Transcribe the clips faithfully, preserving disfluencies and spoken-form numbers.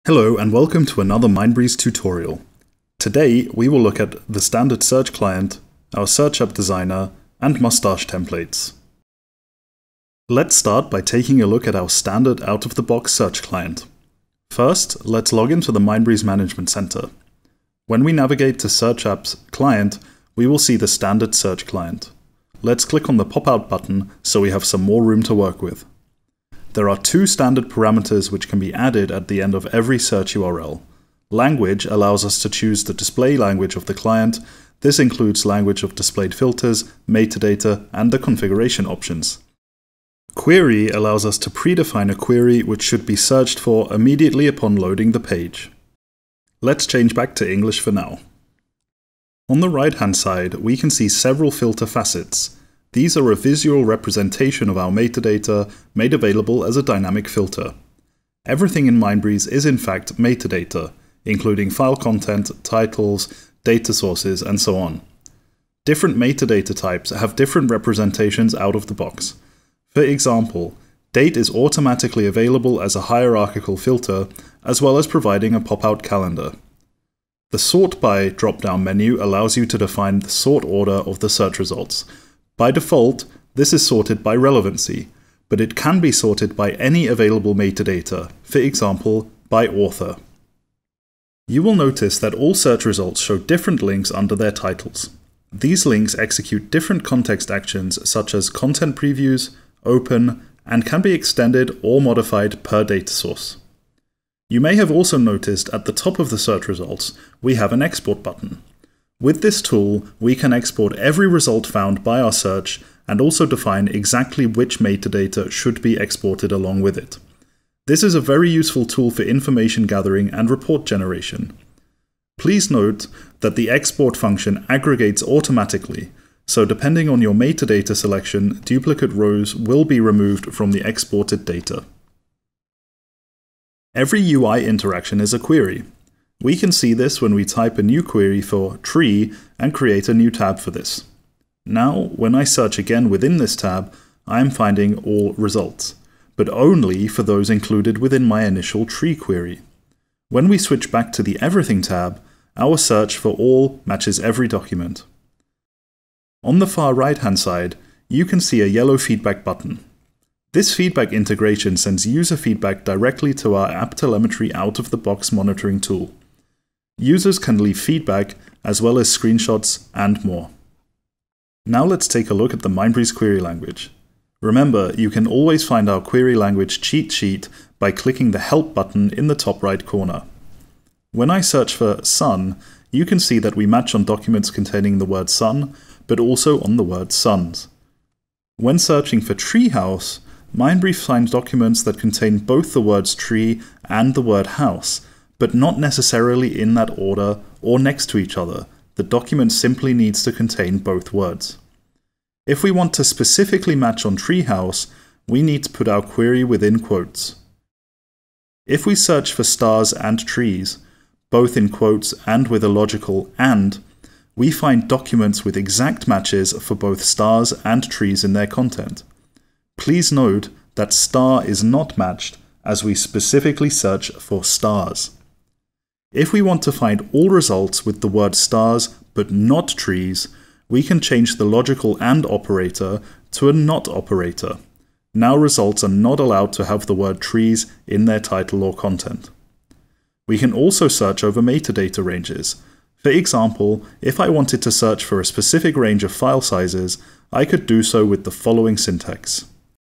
Hello and welcome to another Mindbreeze tutorial. Today we will look at the standard search client, our search app designer, and mustache templates. Let's start by taking a look at our standard out-of-the-box search client. First, let's log into the Mindbreeze Management Center. When we navigate to Search Apps Client, we will see the standard search client. Let's click on the pop-out button so we have some more room to work with. There are two standard parameters which can be added at the end of every search U R L. Language allows us to choose the display language of the client. This includes language of displayed filters, metadata, and the configuration options. Query allows us to predefine a query which should be searched for immediately upon loading the page. Let's change back to English for now. On the right-hand side, we can see several filter facets. These are a visual representation of our metadata made available as a dynamic filter. Everything in Mindbreeze is in fact metadata, including file content, titles, data sources, and so on. Different metadata types have different representations out of the box. For example, date is automatically available as a hierarchical filter, as well as providing a pop-out calendar. The Sort By drop-down menu allows you to define the sort order of the search results. By default, this is sorted by relevancy, but it can be sorted by any available metadata, for example, by author. You will notice that all search results show different links under their titles. These links execute different context actions such as content previews, open, and can be extended or modified per data source. You may have also noticed at the top of the search results, we have an export button. With this tool, we can export every result found by our search and also define exactly which metadata should be exported along with it. This is a very useful tool for information gathering and report generation. Please note that the export function aggregates automatically, so depending on your metadata selection, duplicate rows will be removed from the exported data. Every U I interaction is a query. We can see this when we type a new query for tree and create a new tab for this. Now, when I search again within this tab, I am finding all results, but only for those included within my initial tree query. When we switch back to the Everything tab, our search for all matches every document. On the far right-hand side, you can see a yellow feedback button. This feedback integration sends user feedback directly to our AppTelemetry out-of-the-box monitoring tool. Users can leave feedback, as well as screenshots and more. Now let's take a look at the Mindbreeze query language. Remember, you can always find our query language cheat sheet by clicking the Help button in the top right corner. When I search for sun, you can see that we match on documents containing the word sun, but also on the word suns. When searching for treehouse, Mindbreeze finds documents that contain both the words tree and the word house, but not necessarily in that order or next to each other. The document simply needs to contain both words. If we want to specifically match on treehouse, we need to put our query within quotes. If we search for stars and trees, both in quotes and with a logical and, we find documents with exact matches for both stars and trees in their content. Please note that star is not matched as we specifically search for stars. If we want to find all results with the word stars but not trees, we can change the logical and operator to a not operator. Now results are not allowed to have the word trees in their title or content. We can also search over metadata ranges. For example, if I wanted to search for a specific range of file sizes, I could do so with the following syntax.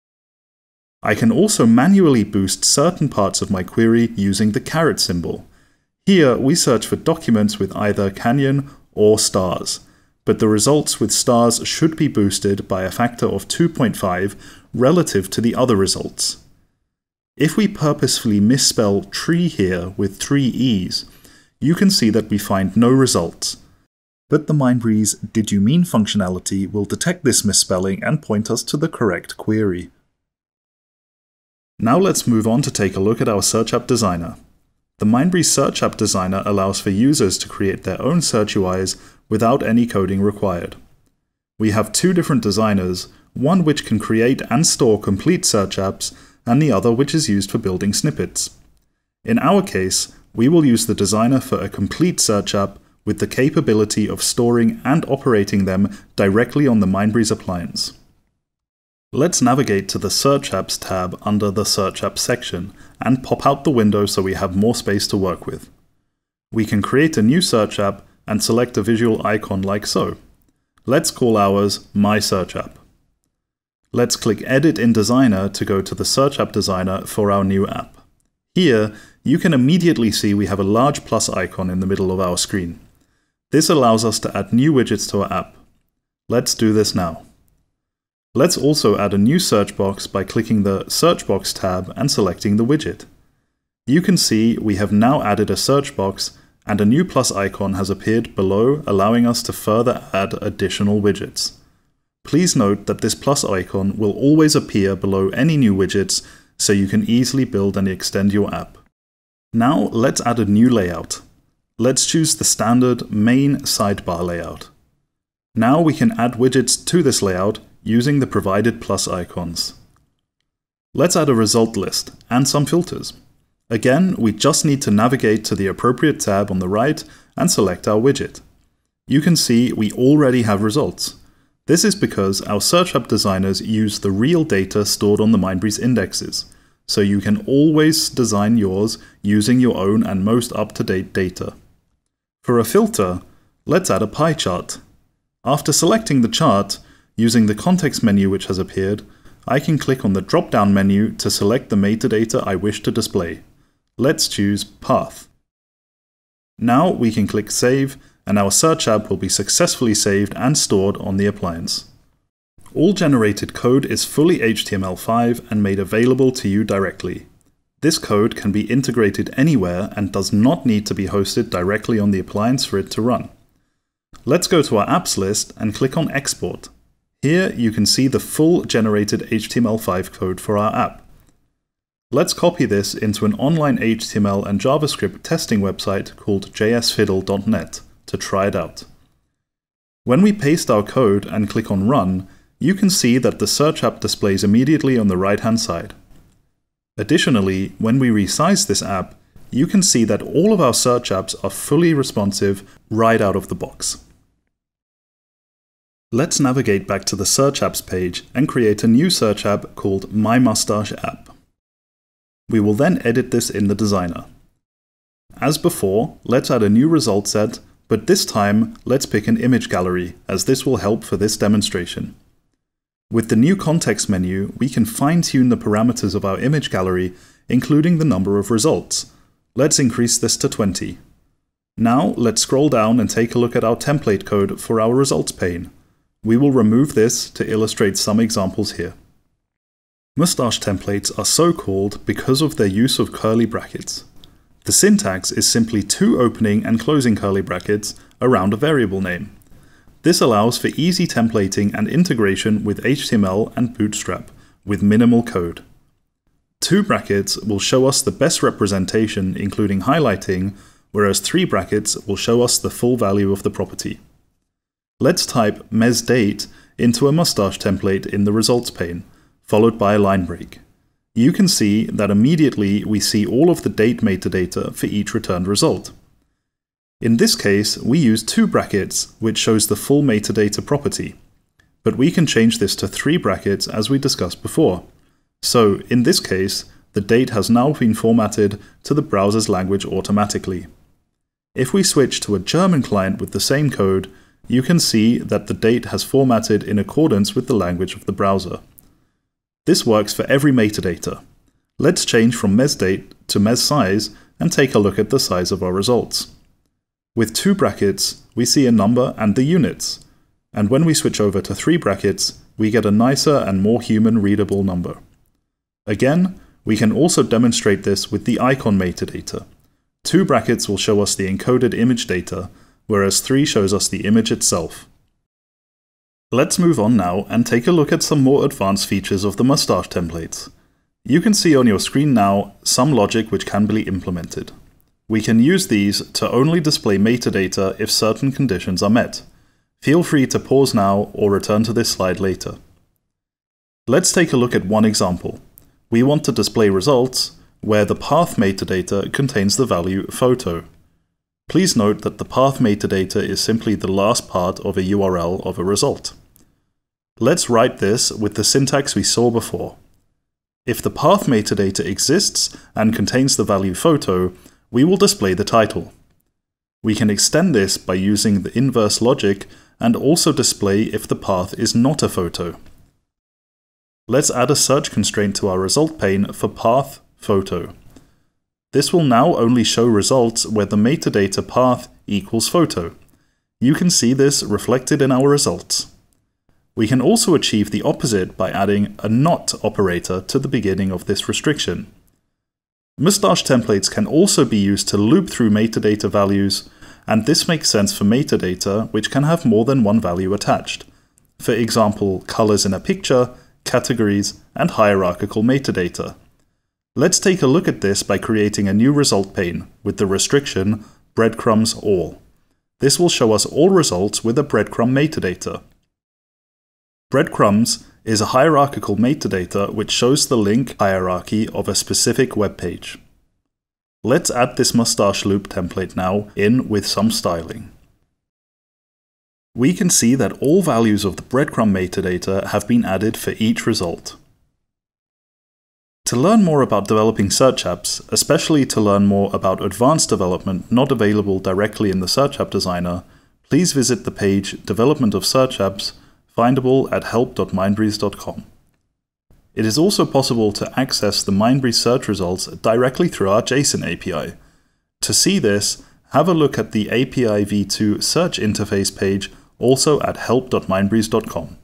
I can also manually boost certain parts of my query using the caret symbol. Here, we search for documents with either canyon or stars, but the results with stars should be boosted by a factor of two point five relative to the other results. If we purposefully misspell tree here with three E's, you can see that we find no results. But the Mindbreeze Did You Mean functionality will detect this misspelling and point us to the correct query. Now let's move on to take a look at our Search App Designer. The Mindbreeze Search App Designer allows for users to create their own search U Is without any coding required. We have two different designers, one which can create and store complete search apps, and the other which is used for building snippets. In our case, we will use the designer for a complete search app with the capability of storing and operating them directly on the Mindbreeze appliance. Let's navigate to the Search Apps tab under the Search Apps section and pop out the window so we have more space to work with. We can create a new search app and select a visual icon like so. Let's call ours My Search App. Let's click Edit in Designer to go to the Search App Designer for our new app. Here, you can immediately see we have a large plus icon in the middle of our screen. This allows us to add new widgets to our app. Let's do this now. Let's also add a new search box by clicking the Search Box tab and selecting the widget. You can see we have now added a search box and a new plus icon has appeared below, allowing us to further add additional widgets. Please note that this plus icon will always appear below any new widgets, so you can easily build and extend your app. Now let's add a new layout. Let's choose the standard main sidebar layout. Now we can add widgets to this layout using the provided plus icons. Let's add a result list and some filters. Again, we just need to navigate to the appropriate tab on the right and select our widget. You can see we already have results. This is because our search app designers use the real data stored on the Mindbreeze indexes, so you can always design yours using your own and most up-to-date data. For a filter, let's add a pie chart. After selecting the chart, using the context menu which has appeared, I can click on the drop-down menu to select the metadata I wish to display. Let's choose Path. Now we can click Save, and our search app will be successfully saved and stored on the appliance. All generated code is fully H T M L five and made available to you directly. This code can be integrated anywhere and does not need to be hosted directly on the appliance for it to run. Let's go to our apps list and click on Export. Here you can see the full generated H T M L five code for our app. Let's copy this into an online H T M L and JavaScript testing website called j s fiddle dot net to try it out. When we paste our code and click on Run, you can see that the search app displays immediately on the right-hand side. Additionally, when we resize this app, you can see that all of our search apps are fully responsive right out of the box. Let's navigate back to the Search Apps page and create a new search app called My Mustache App. We will then edit this in the designer. As before, let's add a new result set, but this time let's pick an image gallery, as this will help for this demonstration. With the new context menu, we can fine-tune the parameters of our image gallery, including the number of results. Let's increase this to twenty. Now let's scroll down and take a look at our template code for our results pane. We will remove this to illustrate some examples here. Mustache templates are so called because of their use of curly brackets. The syntax is simply two opening and closing curly brackets around a variable name. This allows for easy templating and integration with H T M L and Bootstrap with minimal code. Two brackets will show us the best representation including highlighting, whereas three brackets will show us the full value of the property. Let's type mesDate into a mustache template in the results pane, followed by a line break. You can see that immediately we see all of the date metadata for each returned result. In this case, we use two brackets, which shows the full metadata property. But we can change this to three brackets as we discussed before. So, in this case, the date has now been formatted to the browser's language automatically. If we switch to a German client with the same code, you can see that the date has formatted in accordance with the language of the browser. This works for every metadata. Let's change from mesDate to mesSize and take a look at the size of our results. With two brackets, we see a number and the units, and when we switch over to three brackets, we get a nicer and more human-readable number. Again, we can also demonstrate this with the icon metadata. Two brackets will show us the encoded image data, whereas three shows us the image itself. Let's move on now and take a look at some more advanced features of the mustache templates. You can see on your screen now some logic which can be implemented. We can use these to only display metadata if certain conditions are met. Feel free to pause now or return to this slide later. Let's take a look at one example. We want to display results, where the path metadata contains the value photo. Please note that the path metadata is simply the last part of a U R L of a result. Let's write this with the syntax we saw before. If the path metadata exists and contains the value photo, we will display the title. We can extend this by using the inverse logic and also display if the path is not a photo. Let's add a search constraint to our result pane for path photo. This will now only show results where the metadata path equals photo. You can see this reflected in our results. We can also achieve the opposite by adding a not operator to the beginning of this restriction. Mustache templates can also be used to loop through metadata values, and this makes sense for metadata which can have more than one value attached. For example, colors in a picture, categories, and hierarchical metadata. Let's take a look at this by creating a new result pane with the restriction breadcrumbs all. This will show us all results with a breadcrumb metadata. Breadcrumbs is a hierarchical metadata which shows the link hierarchy of a specific web page. Let's add this mustache loop template now in with some styling. We can see that all values of the breadcrumb metadata have been added for each result. To learn more about developing search apps, especially to learn more about advanced development not available directly in the Search App Designer, please visit the page Development of Search Apps, findable at help dot mindbreeze dot com. It is also possible to access the Mindbreeze search results directly through our JSON A P I. To see this, have a look at the A P I v two search interface page also at help dot mindbreeze dot com.